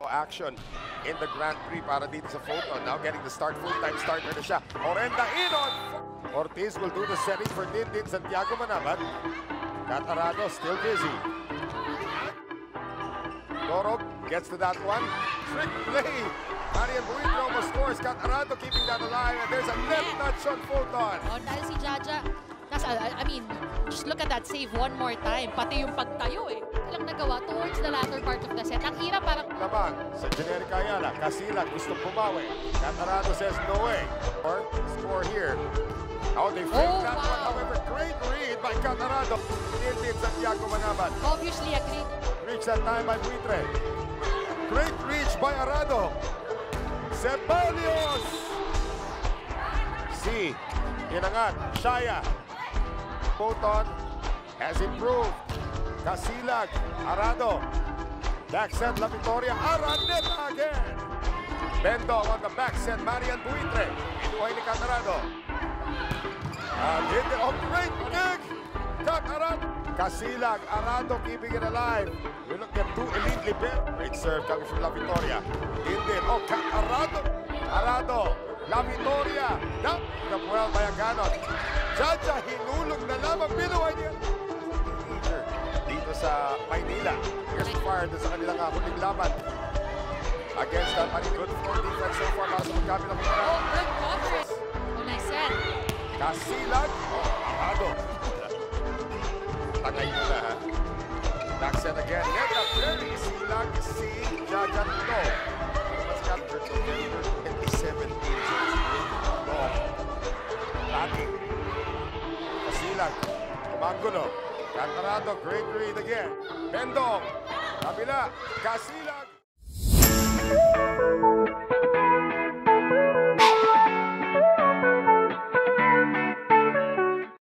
Action in the Grand Prix para dito sa photo. Now getting the start, full-time starter na siya. Orenda in on. Ortiz will do the setting for Dindin Santiago Manabat. Kath Arado still busy. Dorog gets to that one. Trick play. Marian Buitro almost scores. Kath Arado keeping that alive. And there's a left touch on Photon. Oh, dahil si Jaja, just look at that save one more time. Pati yung pagtayo eh. Lang nagawa towards the latter part of the set. Ang hirap parang... Lamang sa Generika Ayala. Kasilag gusto bumawi. Kath Arado says no way. Or score here. Oh, they faked that one. However, great read by Kath Arado. Dindin Santiago Manabat. Obviously agreed. Reach that time by Buitre. Great reach by Arado. Cepalios. C. Inangat. Shaya. Photon has improved. Kasilag. Arado. Back set La Victoria. Araneta again. Bendong on the back set. Marian Buitre. Inuhay ni Kath Arado. And hit it. Oh, great kick. Kath Arado. Kasilag. Arado keeping it alive. We look at two elite Libero. Great serve coming from La Victoria. Dindin. Oh, Kath Arado. Arado. La Victoria. Down. Napuel by Aganon. Jaja hinulog na lamang. Binuhay niya. Dito sa Maynila. Here's fire sa kanilang huling laban. Against that good for defense so far para sa magkabilang mga. Oh, good coverage. Oh, nice set. Kasilag. Oh, Arado. Tangay mo na ha. Back set again. Net up very Silag si Jaja Tito. Mas captured to 27 inches. Long. Lating. Kasilag. Kumangulo. Kath Arado, great read again. Bendong. Kabila. Kasilag.